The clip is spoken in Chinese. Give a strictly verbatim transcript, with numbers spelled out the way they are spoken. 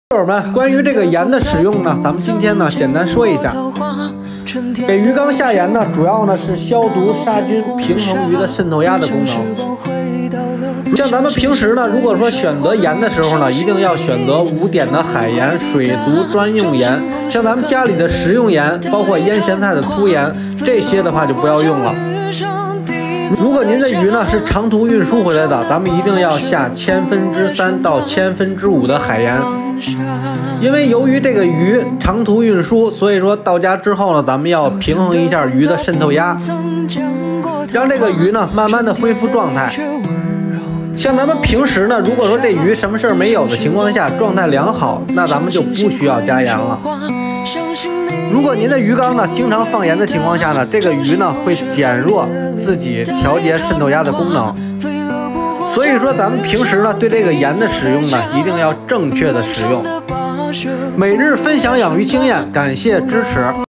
友们，关于这个盐的使用呢，咱们今天呢简单说一下。给鱼缸下盐呢，主要呢是消毒、杀菌、平衡鱼的渗透压的功能。像咱们平时呢，如果说选择盐的时候呢，一定要选择无碘的海盐、水族专用盐。像咱们家里的食用盐，包括腌咸菜的粗盐，这些的话就不要用了。如果您的鱼呢是长途运输回来的，咱们一定要下千分之三到千分之五的海盐。因为由于这个鱼长途运输，所以说到家之后呢，咱们要平衡一下鱼的渗透压，让这个鱼呢慢慢的恢复状态。像咱们平时呢，如果说这鱼什么事儿没有的情况下，状态良好，那咱们就不需要加盐了。如果您的鱼缸呢经常放盐的情况下呢，这个鱼呢会减弱自己调节渗透压的功能。所以说咱们平时呢对这个盐的使用呢，一定要正确的使用。每日分享养鱼经验，感谢支持。